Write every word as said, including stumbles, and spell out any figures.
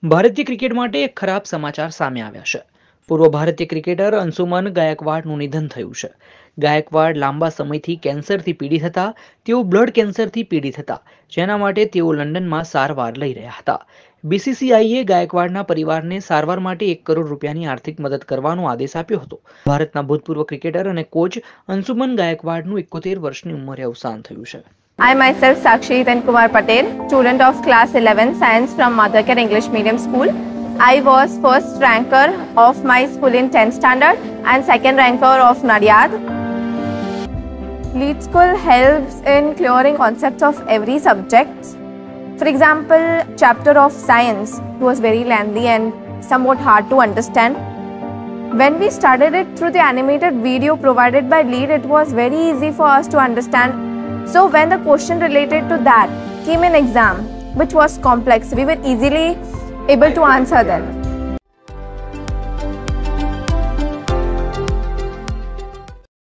ભારતીય ક્રિકેટ માટે એક ખરાબ સમાચાર સામે આવ્યા છે. પૂર્વ ભારતીય ક્રિકેટર અંશુમન ગાયકવાડનું નિધન થયું છે. ગાયકવાડ લાંબા સમયથી કેન્સરથી પીડિત હતા. તેઓ બ્લડ કેન્સરથી પીડિત હતા, જેના માટે તેઓ લંડનમાં સારવાર લઈ રહ્યા હતા. બીસીસીઆઈએ ગાયકવાડના પરિવારને સારવાર માટે એક કરોડ રૂપિયાની આર્થિક મદદ કરવાનો આદેશ આપ્યો હતો. ભારતના ભૂતપૂર્વ ક્રિકેટર અને કોચ અંશુમન ગાયકવાડનું એકોતેર વર્ષની ઉંમરે અવસાન થયું છે. I myself, Sakshi Kumar Patel, student of class eleven science from Mothercare English Medium School. I was first ranker of my school in tenth standard and second ranker of Nadiad. Lead School helps in clearing concepts of every subject. For example, chapter of science was very lengthy and somewhat hard to understand. When we started it through the animated video provided by Lead, it was very easy for us to understand. So when the question related to that came in exam, which was complex, we were easily able to answer them.